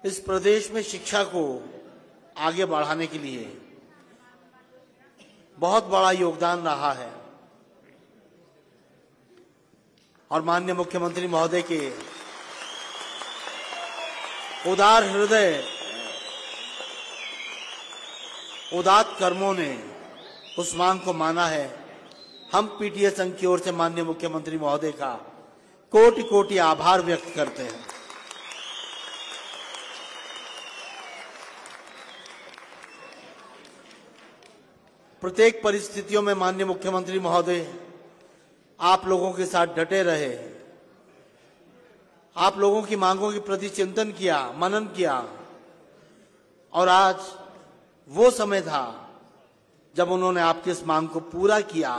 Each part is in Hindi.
इस प्रदेश में शिक्षा को आगे बढ़ाने के लिए बहुत बड़ा योगदान रहा है और माननीय मुख्यमंत्री महोदय के उदार हृदय, उदात्त कर्मों ने उस मांग को माना है। हम पीटीए संघ की ओर से माननीय मुख्यमंत्री महोदय का कोटि कोटि आभार व्यक्त करते हैं। प्रत्येक परिस्थितियों में माननीय मुख्यमंत्री महोदय आप लोगों के साथ डटे रहे, आप लोगों की मांगों के प्रति चिंतन किया, मनन किया और आज वो समय था जब उन्होंने आपकी इस मांग को पूरा किया।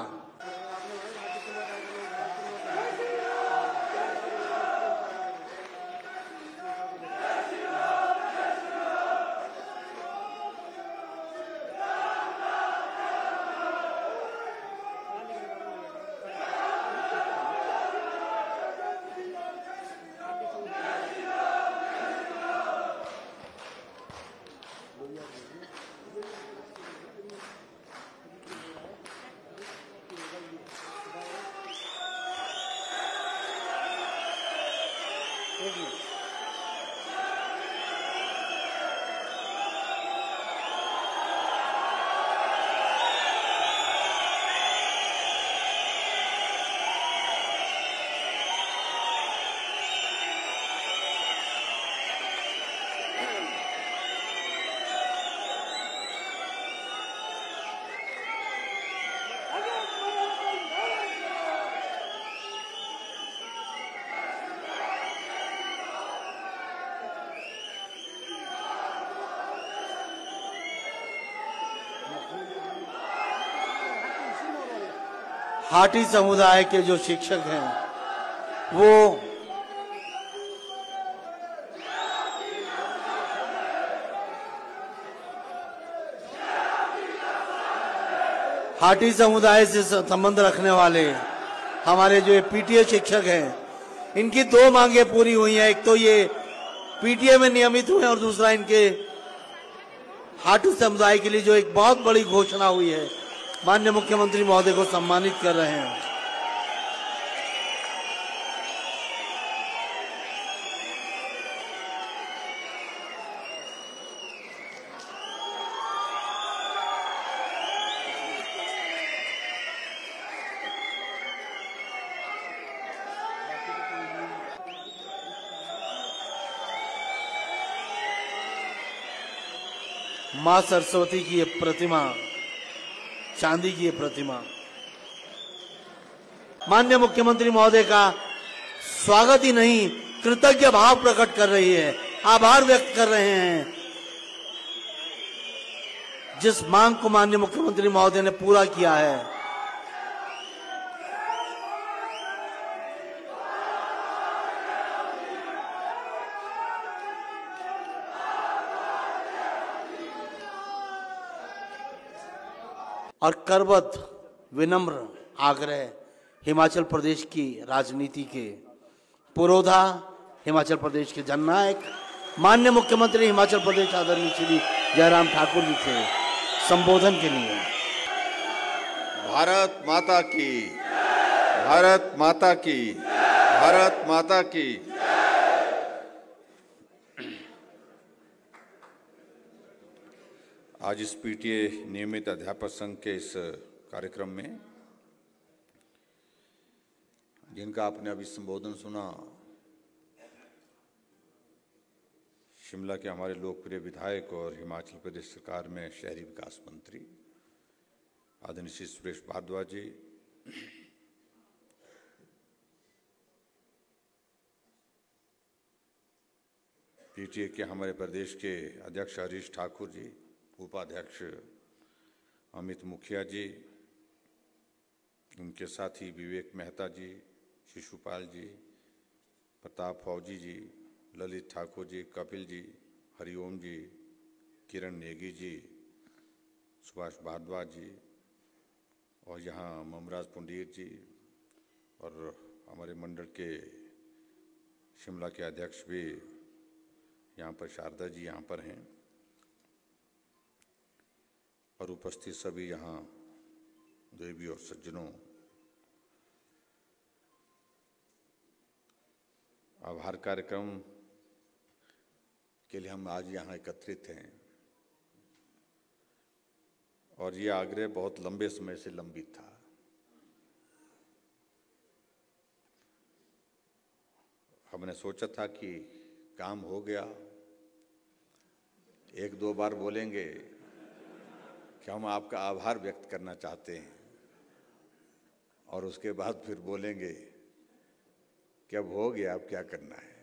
हाटी समुदाय के जो शिक्षक हैं वो हाटी समुदाय से संबंध रखने वाले हमारे जो पीटीए शिक्षक हैं, इनकी दो मांगे पूरी हुई हैं। एक तो ये पीटीए में नियमित हुए और दूसरा इनके हाटी समुदाय के लिए जो एक बहुत बड़ी घोषणा हुई है, माननीय मुख्यमंत्री महोदय को सम्मानित कर रहे हैं। मां सरस्वती की ये प्रतिमा, चांदी की ये प्रतिमा माननीय मुख्यमंत्री महोदय का स्वागत ही नहीं, कृतज्ञ भाव प्रकट कर रही है, आभार व्यक्त कर रहे हैं। जिस मांग को माननीय मुख्यमंत्री महोदय ने पूरा किया है, और करबद्ध विनम्र आग्रह हिमाचल प्रदेश की राजनीति के पुरोधा, हिमाचल प्रदेश के जननायक माननीय मुख्यमंत्री हिमाचल प्रदेश आदरणीय श्री जयराम ठाकुर जी के संबोधन के लिए। भारत माता की, भारत माता की, भारत माता की। आज इस पीटीए नियमित अध्यापक संघ के इस कार्यक्रम में जिनका आपने अभी संबोधन सुना, शिमला के हमारे लोकप्रिय विधायक और हिमाचल प्रदेश सरकार में शहरी विकास मंत्री आदरणीय श्री सुरेश भारद्वाज जी, पीटीए के हमारे प्रदेश के अध्यक्ष हरीश ठाकुर जी, उपाध्यक्ष अमित मुखिया जी, उनके साथी विवेक मेहता जी, शिशुपाल जी, प्रताप फौजी जी, ललित ठाकुर जी, कपिल जी, हरिओम जी, किरण नेगी जी, सुभाष भारद्वाज जी और यहाँ ममराज पुंडीर जी और हमारे मंडल के शिमला के अध्यक्ष भी यहाँ पर शारदा जी यहाँ पर हैं और उपस्थित सभी यहाँ देवी और सज्जनों, आभार कार्यक्रम के लिए हम आज यहाँ एकत्रित हैं और ये आग्रह बहुत लंबे समय से लंबित था। हमने सोचा था कि काम हो गया, एक दो बार बोलेंगे कि हम आपका आभार व्यक्त करना चाहते हैं और उसके बाद फिर बोलेंगे कि अब हो गया, अब क्या करना है।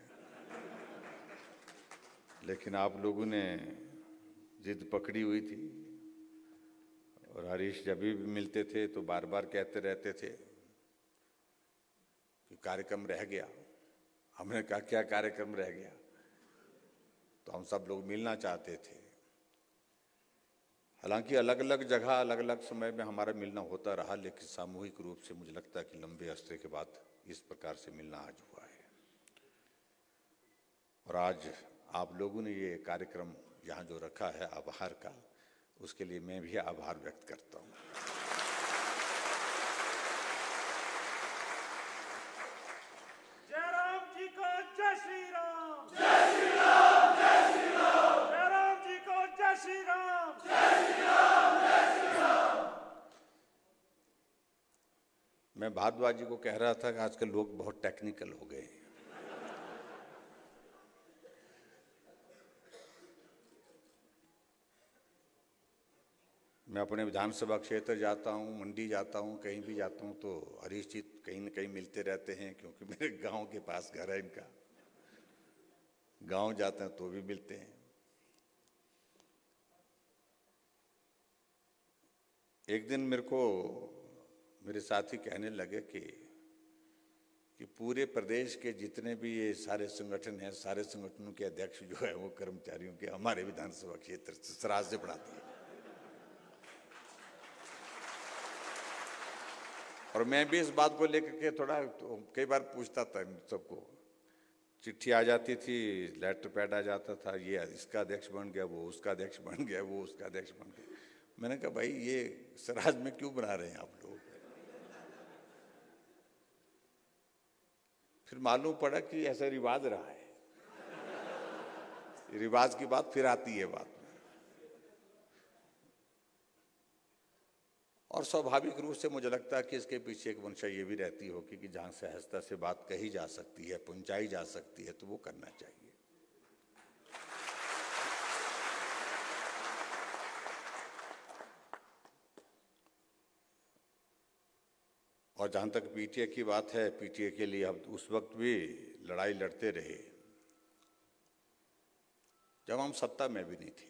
लेकिन आप लोगों ने जिद पकड़ी हुई थी और हरीश जब भी मिलते थे तो बार बार कहते रहते थे कि कार्यक्रम रह गया। हमने कहा क्या कार्यक्रम रह गया, तो हम सब लोग मिलना चाहते थे। हालांकि अलग अलग जगह अलग अलग समय में हमारा मिलना होता रहा, लेकिन सामूहिक रूप से मुझे लगता है कि लंबे अरसे के बाद इस प्रकार से मिलना आज हुआ है। और आज आप लोगों ने ये कार्यक्रम यहाँ जो रखा है आभार का, उसके लिए मैं भी आभार व्यक्त करता हूँ। जय राम जी को जय श्री राम, जय श्री राम, जय श्री राम, जय राम जी को जय श्री राम, जय श्री राम, जय श्री राम। मैं भारद्वाज जी को कह रहा था कि आजकल लोग बहुत टेक्निकल हो गए हैं। मैं अपने विधानसभा क्षेत्र जाता हूँ, मंडी जाता हूँ, कहीं भी जाता हूँ तो हरीश जी कहीं न कहीं मिलते रहते हैं, क्योंकि मेरे गांव के पास घर है इनका। गांव जाते हैं तो भी मिलते हैं। एक दिन मेरे को मेरे साथी कहने लगे कि पूरे प्रदेश के जितने भी ये सारे संगठन हैं, सारे संगठनों के अध्यक्ष जो है वो कर्मचारियों के हमारे विधानसभा क्षेत्र से सराज से बढ़ाते हैं। और मैं भी इस बात को लेकर के थोड़ा कई बार पूछता था सबको। चिट्ठी आ जाती थी, लेटर पैड आ जाता था, ये इसका अध्यक्ष बन गया, वो उसका अध्यक्ष बन गया, वो उसका अध्यक्ष बन गया। मैंने कहा भाई ये सराज में क्यों बना रहे हैं आप लोग। फिर मालूम पड़ा कि ऐसा रिवाज रहा है। रिवाज की बात फिर आती है बात। और स्वाभाविक रूप से मुझे लगता है कि इसके पीछे एक मंशा ये भी रहती होगी कि जहाँ सहजता से बात कही जा सकती है, पहुंचाई जा सकती है, तो वो करना चाहिए। और जहाँ तक पीटीए की बात है, पीटीए के लिए हम उस वक्त भी लड़ाई लड़ते रहे जब हम सत्ता में भी नहीं थे।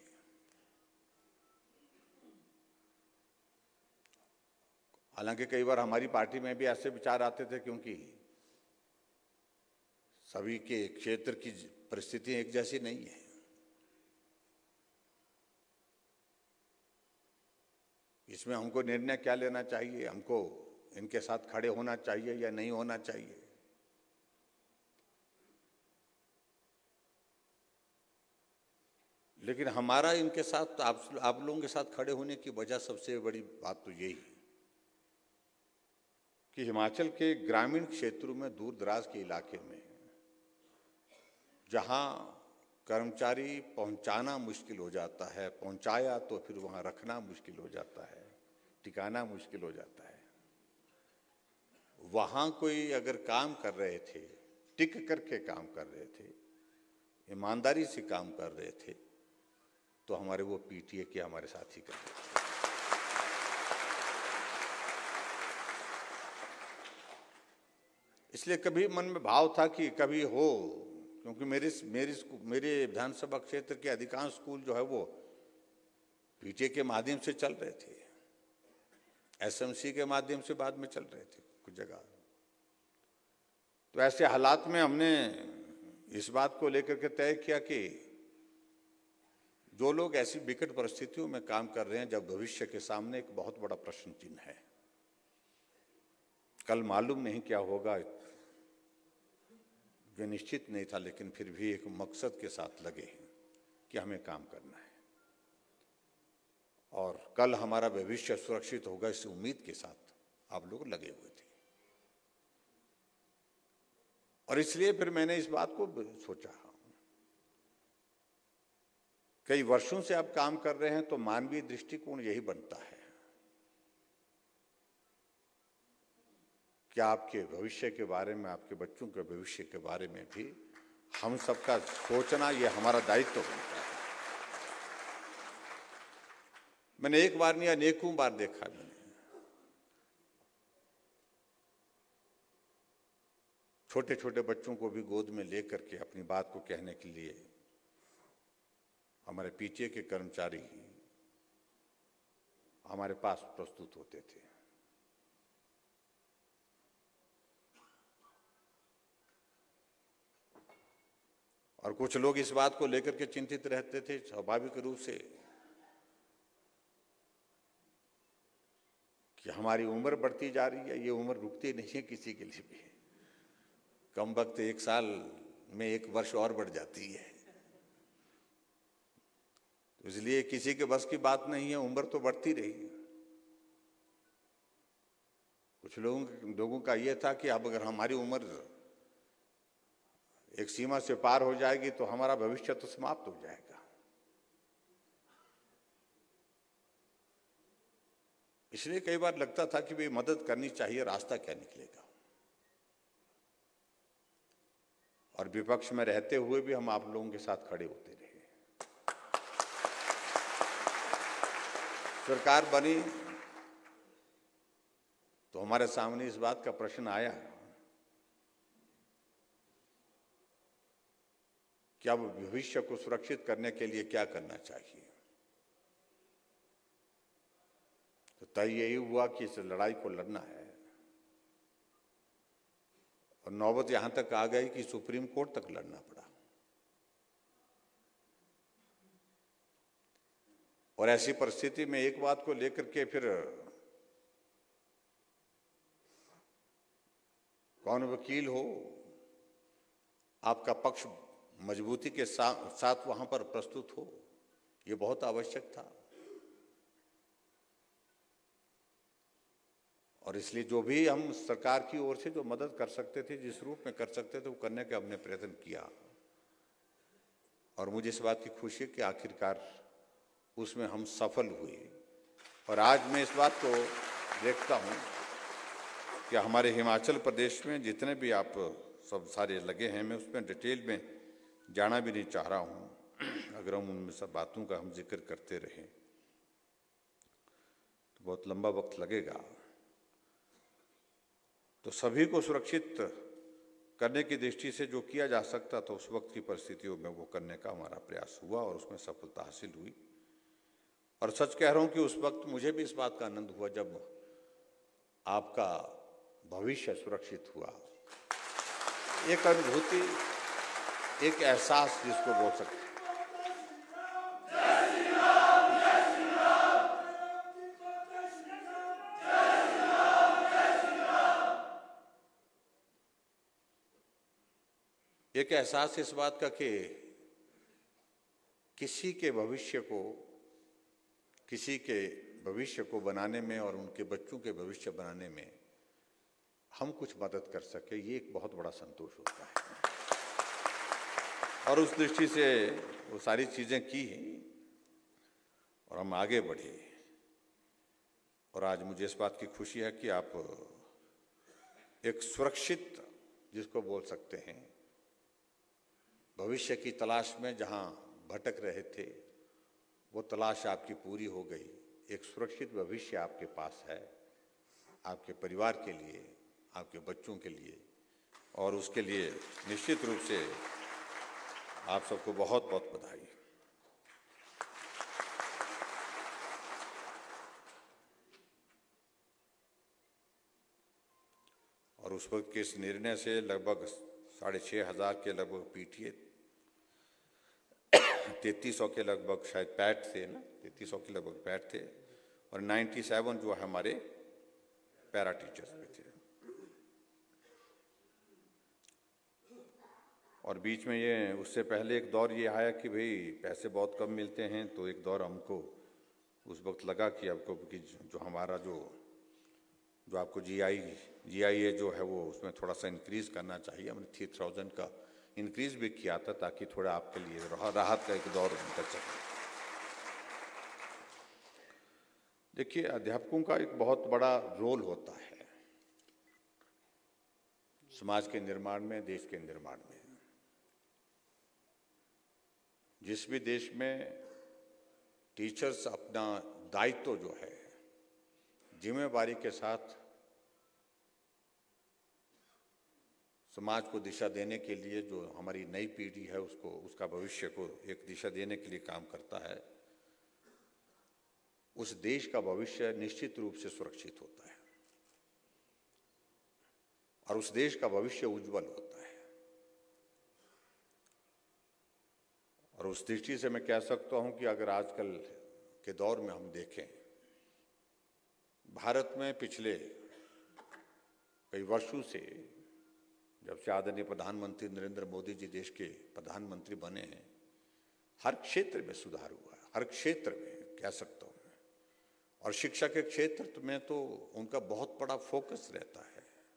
हालांकि कई बार हमारी पार्टी में भी ऐसे विचार आते थे, क्योंकि सभी के क्षेत्र की परिस्थिति एक जैसी नहीं है। इसमें हमको निर्णय क्या लेना चाहिए, हमको इनके साथ खड़े होना चाहिए या नहीं होना चाहिए। लेकिन हमारा इनके साथ आप लोगों के साथ खड़े होने की वजह सबसे बड़ी बात तो यही है कि हिमाचल के ग्रामीण क्षेत्रों में, दूर दराज के इलाके में, जहां कर्मचारी पहुंचाना मुश्किल हो जाता है, पहुंचाया तो फिर वहां रखना मुश्किल हो जाता है, टिकाना मुश्किल हो जाता है, वहां कोई अगर काम कर रहे थे, टिक करके काम कर रहे थे, ईमानदारी से काम कर रहे थे, तो हमारे वो पीटीए के हमारे साथी कर रहे थे। इसलिए कभी मन में भाव था कि कभी हो, क्योंकि मेरे विधानसभा क्षेत्र के अधिकांश स्कूल जो है वो पीटीए के माध्यम से चल रहे थे, एसएमसी के माध्यम से बाद में चल रहे थे कुछ जगह। तो ऐसे हालात में हमने इस बात को लेकर के तय किया कि जो लोग ऐसी विकट परिस्थितियों में काम कर रहे हैं, जब भविष्य के सामने एक बहुत बड़ा प्रश्न चिन्ह है, कल मालूम नहीं क्या होगा, जो निश्चित नहीं था, लेकिन फिर भी एक मकसद के साथ लगे हैं कि हमें काम करना है और कल हमारा भविष्य सुरक्षित होगा, इस उम्मीद के साथ आप लोग लगे हुए थे। और इसलिए फिर मैंने इस बात को सोचा, कई वर्षों से आप काम कर रहे हैं तो मानवीय दृष्टिकोण यही बनता है कि आपके भविष्य के बारे में, आपके बच्चों के भविष्य के बारे में भी हम सबका सोचना, ये हमारा दायित्व बनता है। मैंने एक बार नहीं, अनेकों बार देखा मैंने, छोटे छोटे बच्चों को भी गोद में लेकर के अपनी बात को कहने के लिए हमारे पीटीए के कर्मचारी हमारे पास प्रस्तुत होते थे। और कुछ लोग इस बात को लेकर के चिंतित रहते थे स्वाभाविक रूप से कि हमारी उम्र बढ़ती जा रही है, ये उम्र रुकती नहीं है किसी के लिए भी, कम वक्त 1 साल में 1 वर्ष और बढ़ जाती है, तो इसलिए किसी के बस की बात नहीं है, उम्र तो बढ़ती रही। कुछ लोगों का ये था कि अब अगर हमारी उम्र एक सीमा से पार हो जाएगी तो हमारा भविष्य तो समाप्त हो जाएगा। इसलिए कई बार लगता था कि भाई मदद करनी चाहिए, रास्ता क्या निकलेगा। और विपक्ष में रहते हुए भी हम आप लोगों के साथ खड़े होते रहे। सरकार बनी तो हमारे सामने इस बात का प्रश्न आया कि अब भविष्य को सुरक्षित करने के लिए क्या करना चाहिए। तो तय यही हुआ कि इस लड़ाई को लड़ना है और नौबत यहां तक आ गई कि सुप्रीम कोर्ट तक लड़ना पड़ा। और ऐसी परिस्थिति में एक बात को लेकर के फिर कौन वकील हो, आपका पक्ष मजबूती के साथ वहां पर प्रस्तुत हो, ये बहुत आवश्यक था। और इसलिए जो भी हम सरकार की ओर से जो मदद कर सकते थे, जिस रूप में कर सकते थे, वो करने का हमने प्रयत्न किया। और मुझे इस बात की खुशी है कि आखिरकार उसमें हम सफल हुए। और आज मैं इस बात को देखता हूं कि हमारे हिमाचल प्रदेश में जितने भी आप सब सारे लगे हैं, मैं उसमें डिटेल में जाना भी नहीं चाह रहा हूं। अगर हम उनमें सब बातों का हम जिक्र करते रहें तो बहुत लंबा वक्त लगेगा। तो सभी को सुरक्षित करने की दृष्टि से जो किया जा सकता था उस वक्त की परिस्थितियों में वो करने का हमारा प्रयास हुआ और उसमें सफलता हासिल हुई। और सच कह रहा हूं कि उस वक्त मुझे भी इस बात का आनंद हुआ जब आपका भविष्य सुरक्षित हुआ। एक अनुभूति, एक एहसास जिसको बोल सकते हैं। एक एहसास इस बात का कि किसी के भविष्य को बनाने में और उनके बच्चों के भविष्य बनाने में हम कुछ मदद कर सके, ये एक बहुत बड़ा संतोष होता है। और उस दृष्टि से वो सारी चीजें की और हम आगे बढ़े। और आज मुझे इस बात की खुशी है कि आप एक सुरक्षित, जिसको बोल सकते हैं, भविष्य की तलाश में जहां भटक रहे थे, वो तलाश आपकी पूरी हो गई। एक सुरक्षित भविष्य आपके पास है, आपके परिवार के लिए, आपके बच्चों के लिए। और उसके लिए निश्चित रूप से आप सबको बहुत बहुत बधाई। और उस वक्त के इस निर्णय से लगभग 6,500 के लगभग पीटीए, 3300 के लगभग शायद पैट थे ना, 3300 के लगभग पैट थे और 97 जो है हमारे पैरा टीचर्स पे थे। और बीच में ये उससे पहले एक दौर ये आया कि भाई पैसे बहुत कम मिलते हैं, तो एक दौर हमको उस वक्त लगा कि आपको कि जो हमारा जो आपको जीआईए जो है वो उसमें थोड़ा सा इंक्रीज करना चाहिए। हमने 3000 का इंक्रीज भी किया था ताकि थोड़ा आपके लिए राहत का एक दौर निकल सके। देखिए, अध्यापकों का एक बहुत बड़ा रोल होता है समाज के निर्माण में, देश के निर्माण में। जिस भी देश में टीचर्स अपना दायित्व जो है जिम्मेवारी के साथ समाज को दिशा देने के लिए, जो हमारी नई पीढ़ी है उसको, उसका भविष्य को एक दिशा देने के लिए काम करता है, उस देश का भविष्य निश्चित रूप से सुरक्षित होता है और उस देश का भविष्य उज्जवल होता है। और उस दृष्टि से मैं कह सकता हूं कि अगर आजकल के दौर में हम देखें, भारत में पिछले कई वर्षों से, जब से आदरणीय प्रधानमंत्री नरेंद्र मोदी जी देश के प्रधानमंत्री बने हैं, हर क्षेत्र में सुधार हुआ है, हर क्षेत्र में कह सकता हूं मैं। और शिक्षा के क्षेत्र में तो उनका बहुत बड़ा फोकस रहता है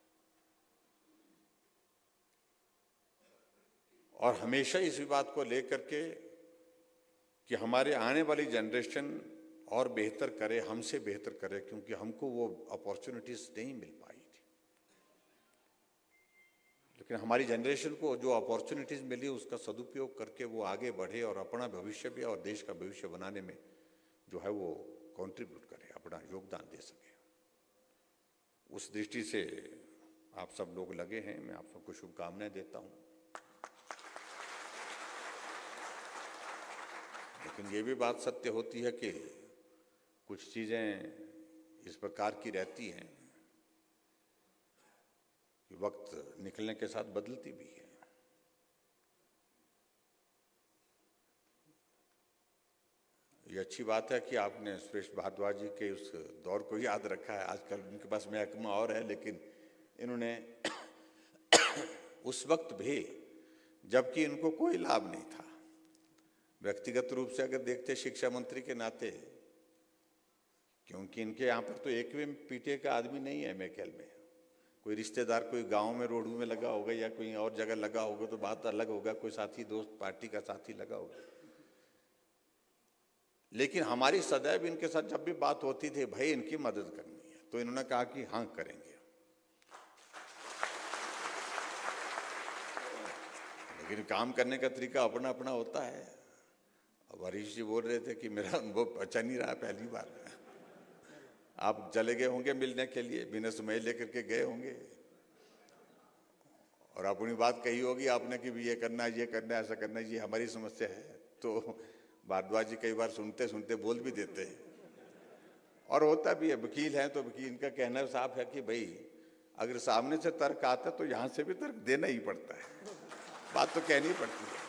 और हमेशा इसी बात को लेकर के कि हमारे आने वाली जनरेशन और बेहतर करे, हमसे बेहतर करे, क्योंकि हमको वो अपॉर्चुनिटीज नहीं मिल पाई थी। लेकिन हमारी जनरेशन को जो अपॉर्चुनिटीज मिली उसका सदुपयोग करके वो आगे बढ़े और अपना भविष्य भी और देश का भविष्य बनाने में जो है वो कंट्रीब्यूट करे, अपना योगदान दे सके। उस दृष्टि से आप सब लोग लगे हैं, मैं आप सबको शुभकामनाएं देता हूं। लेकिन ये भी बात सत्य होती है कि कुछ चीजें इस प्रकार की रहती हैं कि वक्त निकलने के साथ बदलती भी है। ये अच्छी बात है कि आपने सुरेश भारद्वाज जी के उस दौर को याद रखा है। आजकल उनके पास महकमा और है, लेकिन इन्होंने उस वक्त भी, जबकि इनको कोई लाभ नहीं था, व्यक्तिगत रूप से अगर देखते शिक्षा मंत्री के नाते, क्योंकि इनके यहाँ पर तो एक भी पीटीए का आदमी नहीं है मेकेल में। कोई रिश्तेदार कोई गांव में रोडू में लगा होगा या कोई और जगह लगा होगा तो बात अलग होगा, कोई साथी दोस्त पार्टी का साथी लगा होगा। लेकिन हमारी सदैव इनके साथ जब भी बात होती थी, भाई इनकी मदद करनी है, तो इन्होंने कहा कि हाँ करेंगे। लेकिन काम करने का तरीका अपना अपना होता है। अब हरीश जी बोल रहे थे कि मेरा अनुभव अच्छा नहीं रहा, पहली बार आप चले गए होंगे मिलने के लिए, बिना समय लेकर के गए होंगे और अपनी बात कही होगी आपने कि भी ये करना है, ऐसा करना है, ये हमारी समस्या है। तो भारद्वाज जी कई बार सुनते सुनते बोल भी देते हैं और होता भी है। वकील हैं तो वकील का कहना साफ है कि भाई अगर सामने से तर्क आता है तो यहाँ से भी तर्क देना ही पड़ता है, बात तो कहनी पड़ती है।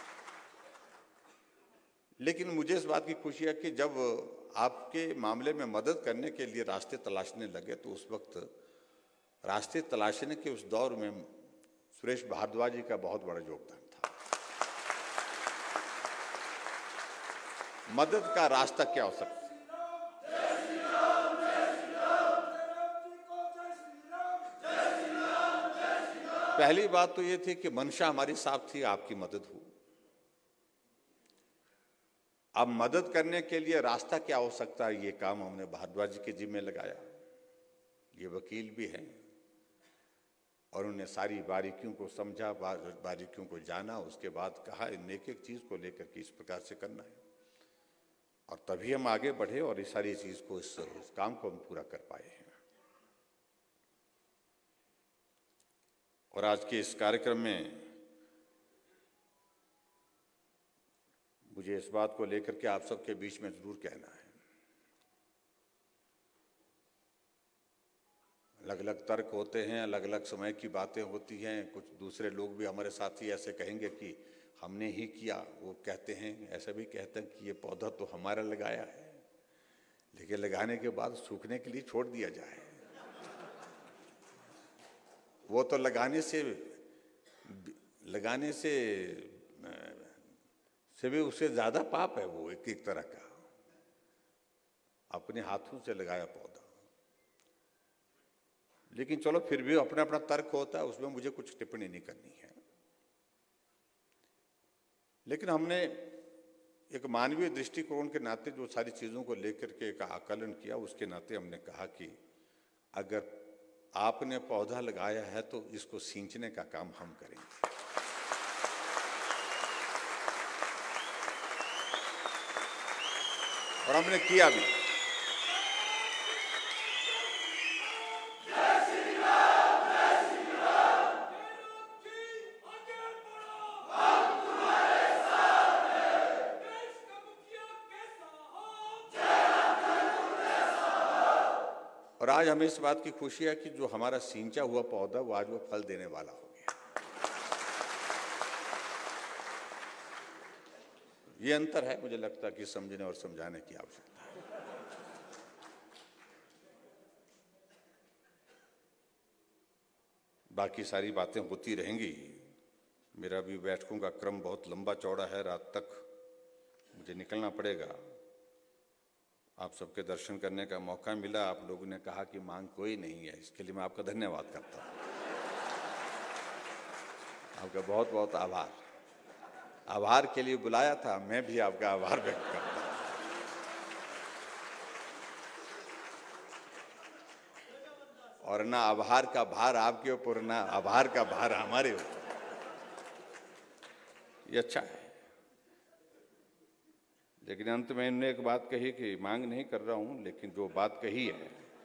लेकिन मुझे इस बात की खुशी है कि जब आपके मामले में मदद करने के लिए रास्ते तलाशने लगे, तो उस वक्त रास्ते तलाशने के उस दौर में सुरेश भारद्वाज जी का बहुत बड़ा योगदान था। मदद का रास्ता क्या हो सकता है? पहली बात तो ये थी कि मंशा हमारी साफ थी, आपकी मदद हो। अब मदद करने के लिए रास्ता क्या हो सकता है, ये काम हमने भारद्वाज जी के जिम्मे लगाया। ये वकील भी हैं और उन्होंने सारी बारीकियों को समझा, बारीकियों को जाना, उसके बाद कहा इन एक एक चीज को लेकर के इस प्रकार से करना है, और तभी हम आगे बढ़े और इस सारी चीज को, इस काम को हम पूरा कर पाए हैं। और आज के इस कार्यक्रम में मुझे इस बात को लेकर के आप सबके बीच में जरूर कहना है, अलग अलग तर्क होते हैं, अलग अलग समय की बातें होती हैं। कुछ दूसरे लोग भी हमारे साथी ऐसे कहेंगे कि हमने ही किया, वो कहते हैं, ऐसा भी कहते हैं कि ये पौधा तो हमारा लगाया है, लेकिन लगाने के बाद सूखने के लिए छोड़ दिया जाए। वो तो लगाने से लगाने से भी उससे ज्यादा पाप है वो, एक तरह का अपने हाथों से लगाया पौधा। लेकिन चलो फिर भी अपना अपना तर्क होता है, उसमें मुझे कुछ टिप्पणी नहीं करनी है। लेकिन हमने एक मानवीय दृष्टिकोण के नाते जो सारी चीजों को लेकर के एक आकलन किया, उसके नाते हमने कहा कि अगर आपने पौधा लगाया है तो इसको सींचने का काम हम करेंगे। और हमने किया भी। और आज हमें इस बात की खुशी है कि जो हमारा सींचा हुआ पौधा वो आज वो फल देने वाला हो गया। ये अंतर है, मुझे लगता है कि समझने और समझाने की आवश्यकता है। बाकी सारी बातें होती रहेंगी। मेरा भी बैठकों का क्रम बहुत लंबा चौड़ा है, रात तक मुझे निकलना पड़ेगा। आप सबके दर्शन करने का मौका मिला। आप लोगों ने कहा कि मांग कोई नहीं है, इसके लिए मैं आपका धन्यवाद करता हूँ। आपका बहुत बहुत आभार। आभार के लिए बुलाया था, मैं भी आपका आभार व्यक्त करता हूँ। और ना आभार का भार आपके ऊपर, ना आभार का भार हमारे ऊपर। ये अच्छा है। लेकिन अंत में इन्होंने एक बात कही कि मांग नहीं कर रहा हूं, लेकिन जो बात कही है,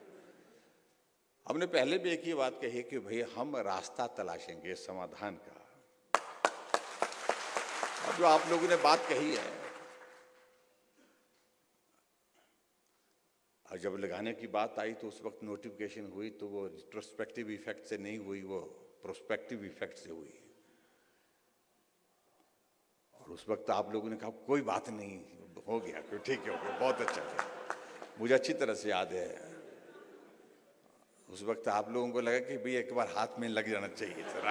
हमने पहले भी एक ही बात कही कि भाई हम रास्ता तलाशेंगे समाधान का। और जो आप लोगों ने बात कही है, और जब लगाने की बात आई तो उस वक्त नोटिफिकेशन हुई तो वो रिट्रोस्पेक्टिव इफेक्ट से नहीं हुई, वो प्रोस्पेक्टिव इफेक्ट से हुई। और उस वक्त आप लोगों ने कहा कोई बात नहीं, हो गया, ठीक है, हो गया, बहुत अच्छा है। मुझे अच्छी तरह से याद है उस वक्त आप लोगों को लगा कि भाई एक बार हाथ में लग जाना चाहिए जरा,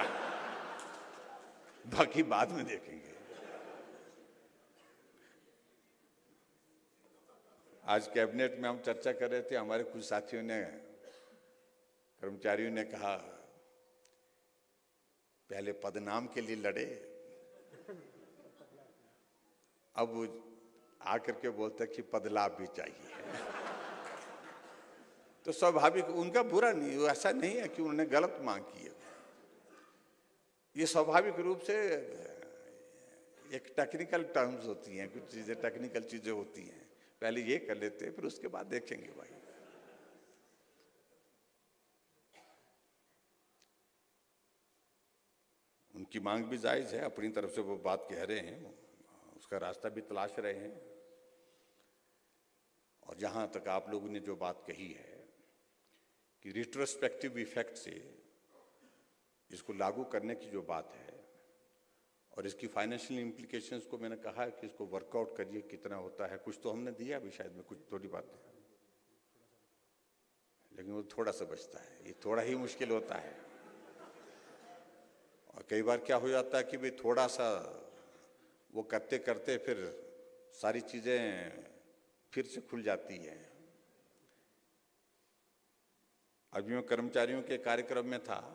बाकी बाद में देखेंगे। आज कैबिनेट में हम चर्चा कर रहे थे, हमारे कुछ साथियों ने, कर्मचारियों ने कहा पहले पदनाम के लिए लड़े, अब आकर के बोलते कि बदलाव भी चाहिए। तो स्वाभाविक, उनका बुरा नहीं, ऐसा नहीं है कि उन्होंने गलत मांग की है। ये स्वाभाविक रूप से एक टेक्निकल टर्म्स होती हैं, कुछ चीजें टेक्निकल चीजें होती हैं। पहले ये कर लेते हैं, फिर उसके बाद देखेंगे भाई। उनकी मांग भी जायज है, अपनी तरफ से वो बात कह रहे हैं, उसका रास्ता भी तलाश रहे हैं। और जहां तक आप लोगों ने जो बात कही है कि रिट्रोस्पेक्टिव इफेक्ट से इसको लागू करने की जो बात है और इसकी फाइनेंशियल इम्प्लीकेशंस को मैंने कहा है कि इसको वर्कआउट करिए, कितना होता है। कुछ तो हमने दिया भी शायद में, कुछ थोड़ी बातें, लेकिन वो थोड़ा सा बचता है। ये थोड़ा ही मुश्किल होता है। और कई बार क्या हो जाता है कि भाई थोड़ा सा वो करते करते फिर सारी चीजें फिर से खुल जाती हैं। अभी मैं कर्मचारियों के कार्यक्रम में था,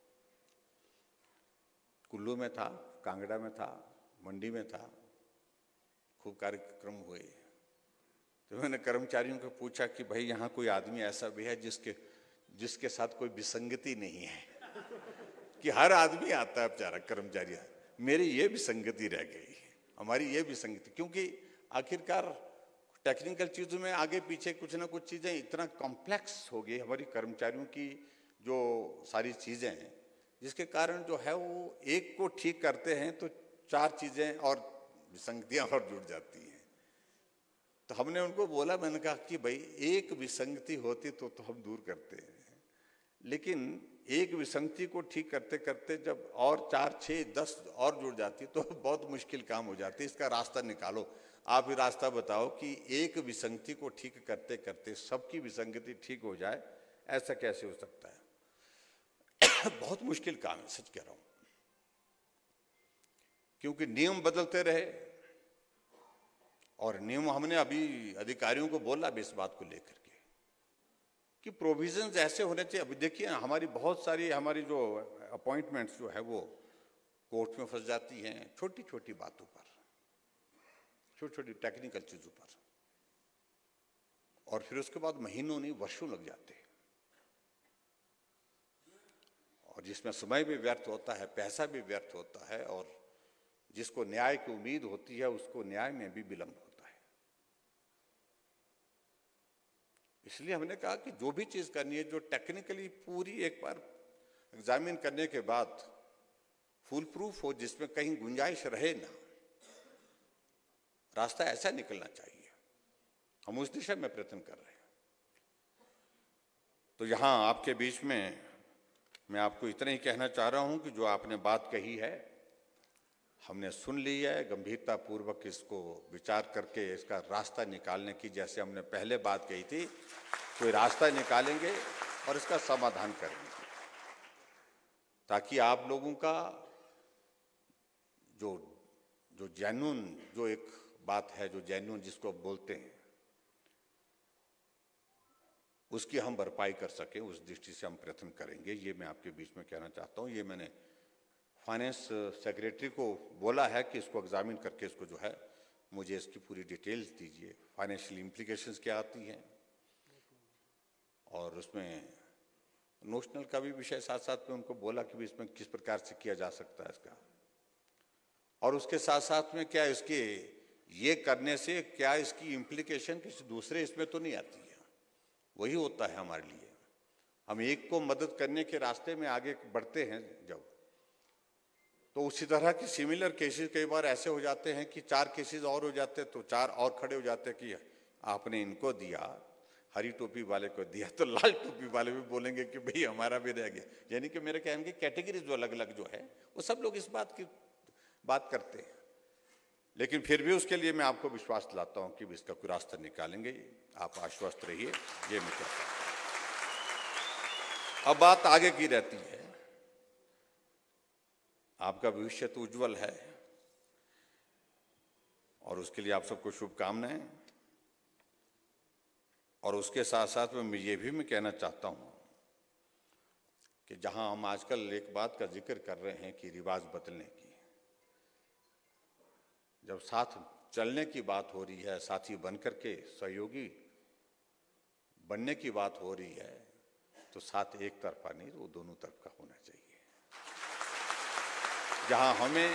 कुल्लू में था, कांगड़ा में था, मंडी में था, खूब कार्यक्रम हुए। तो मैंने कर्मचारियों को पूछा कि भाई यहाँ कोई आदमी ऐसा भी है जिसके साथ कोई विसंगति नहीं है? कि हर आदमी आता है बेचारा कर्मचारी। मेरी ये विसंगति रह गई, हमारी ये विसंगति, क्योंकि आखिरकार टेक्निकल चीजों में आगे पीछे कुछ ना कुछ चीजें इतना कॉम्प्लेक्स हो गई हमारी कर्मचारियों की जो सारी चीजें हैं, जिसके कारण जो है वो एक को ठीक करते हैं तो चार चीजें और विसंगतियां और जुड़ जाती हैं। तो हमने उनको बोला, मैंने कहा कि भाई एक विसंगति होती तो हम दूर करते हैं, लेकिन एक विसंगति को ठीक करते करते जब और 4, 6, 10 और जुड़ जाती तो बहुत मुश्किल काम हो जाती है। इसका रास्ता निकालो, आप ही रास्ता बताओ कि एक विसंगति को ठीक करते करते सबकी विसंगति ठीक हो जाए, ऐसा कैसे हो सकता है? बहुत मुश्किल काम है, सच कह रहा हूं। क्योंकि नियम बदलते रहे और नियम हमने अभी अधिकारियों को बोला भी इस बात को लेकर के कि प्रोविजंस ऐसे होने चाहिए। अभी देखिए हमारी बहुत सारी हमारी जो अपॉइंटमेंट्स जो है वो कोर्ट में फंस जाती हैं छोटी छोटी बातों पर, छोटी छोटी टेक्निकल चीजों पर, और फिर उसके बाद महीनों नहीं वर्षों लग जाते हैं, और जिसमें समय भी व्यर्थ होता है, पैसा भी व्यर्थ होता है, और जिसको न्याय की उम्मीद होती है उसको न्याय में भी विलंब होता है। इसलिए हमने कहा कि जो भी चीज करनी है जो टेक्निकली पूरी एक बार एग्जामिन करने के बाद फुल प्रूफ हो, जिसमें कहीं गुंजाइश रहे ना, रास्ता ऐसा निकलना चाहिए। हम उस दिशा में प्रयत्न कर रहे हैं। तो यहां आपके बीच में मैं आपको इतना ही कहना चाह रहा हूं कि जो आपने बात कही है हमने सुन ली है, गंभीरता पूर्वक इसको विचार करके इसका रास्ता निकालने की, जैसे हमने पहले बात कही थी, कोई रास्ता निकालेंगे और इसका समाधान करेंगे, ताकि आप लोगों का जो जेन्युइन जो एक बात है, जो जेन्युइन जिसको बोलते हैं, उसकी हम भरपाई कर सकें, उस दृष्टि से हम प्रयत्न करेंगे। ये मैं आपके बीच में कहना चाहता हूँ। ये मैंने फाइनेंस सेक्रेटरी को बोला है कि इसको एग्जामिन करके इसको जो है मुझे इसकी पूरी डिटेल्स दीजिए, फाइनेंशियल इम्प्लीकेशंस क्या आती हैं, और उसमें नोशनल का भी विषय साथ साथ में उनको बोला कि भी इसमें किस प्रकार से किया जा सकता है इसका, और उसके साथ साथ में क्या इसके ये करने से क्या इसकी इम्प्लीकेशन किसी दूसरे इसमें तो नहीं आती है। वही होता है हमारे लिए, हम एक को मदद करने के रास्ते में आगे बढ़ते हैं जब, तो उसी तरह की सिमिलर केसेस कई बार ऐसे हो जाते हैं कि 4 केसेस और हो जाते हैं, तो 4 और खड़े हो जाते हैं कि आपने इनको दिया, हरी टोपी वाले को दिया, तो लाल टोपी वाले भी बोलेंगे कि भाई हमारा भी रह गया। यानी कि मेरे कहने की कैटेगरीज जो अलग अलग जो है वो सब लोग इस बात की बात करते हैं, लेकिन फिर भी उसके लिए मैं आपको विश्वास दिलाता हूं कि इसका कोई रास्ता निकालेंगे। आप आश्वस्त रहिए, ये मैं कहता हूं। अब बात आगे की रहती है। आपका भविष्य तो उज्जवल है और उसके लिए आप सबको शुभकामनाएं। और उसके साथ साथ में ये भी मैं कहना चाहता हूं कि जहां हम आजकल एक बात का जिक्र कर रहे हैं कि रिवाज बदलने की, जब साथ चलने की बात हो रही है, साथी बनकर के सहयोगी बनने की बात हो रही है, तो साथ एक तरफा नहीं, वो दोनों तरफ का होना चाहिए। जहां हमें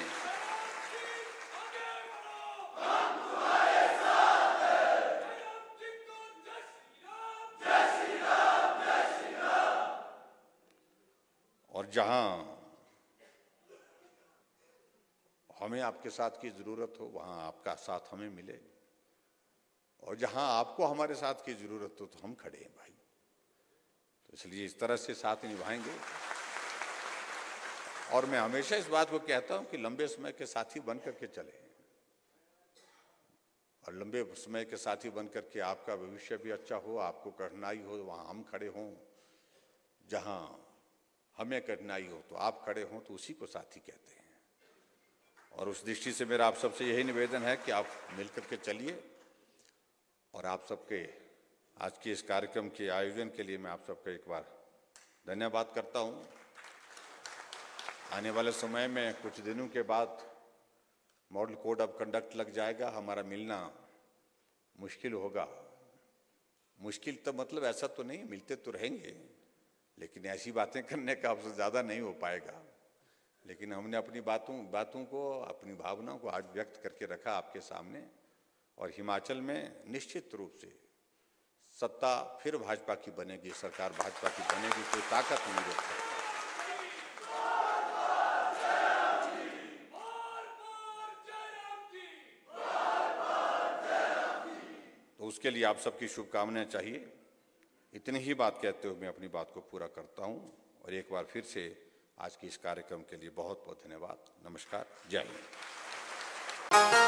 और जहां हमें आपके साथ की जरूरत हो वहां आपका साथ हमें मिले, और जहां आपको हमारे साथ की जरूरत हो तो हम खड़े हैं भाई। तो इसलिए इस तरह से साथ निभाएंगे। और मैं हमेशा इस बात को कहता हूं कि लंबे समय के साथी बनकर के चले, और लंबे समय के साथी बनकर के आपका भविष्य भी अच्छा हो, आपको कठिनाई हो वहां हम खड़े हों, जहां हमें कठिनाई हो तो आप खड़े हों, तो उसी को साथी कहते हैं। और उस दृष्टि से मेरा आप सबसे यही निवेदन है कि आप मिलकर के चलिए। और आप सबके आज के इस कार्यक्रम के आयोजन के लिए मैं आप सबका एक बार धन्यवाद करता हूं। आने वाले समय में कुछ दिनों के बाद मॉडल कोड ऑफ कंडक्ट लग जाएगा, हमारा मिलना मुश्किल होगा। मुश्किल तो मतलब ऐसा तो नहीं, मिलते तो रहेंगे, लेकिन ऐसी बातें करने का आपसे ज़्यादा नहीं हो पाएगा। लेकिन हमने अपनी बातों को, अपनी भावनाओं को आज व्यक्त करके रखा आपके सामने। और हिमाचल में निश्चित रूप से सत्ता फिर भाजपा की बनेगी, सरकार भाजपा की बनेगी, कोई ताकत नहीं रोक सकती। तो उसके लिए आप सबकी शुभकामनाएं चाहिए। इतनी ही बात कहते हुए मैं अपनी बात को पूरा करता हूं, और एक बार फिर से आज के इस कार्यक्रम के लिए बहुत बहुत धन्यवाद। नमस्कार, जय हिंद।